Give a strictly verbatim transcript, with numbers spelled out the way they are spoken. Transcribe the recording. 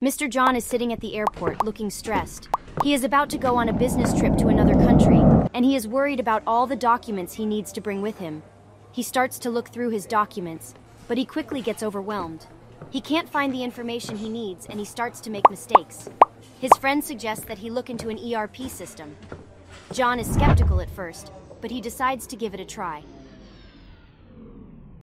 Mister John is sitting at the airport, looking stressed. He is about to go on a business trip to another country, and he is worried about all the documents he needs to bring with him. He starts to look through his documents, but he quickly gets overwhelmed. He can't find the information he needs, and he starts to make mistakes. His friend suggests that he look into an E R P system. John is skeptical at first, but he decides to give it a try.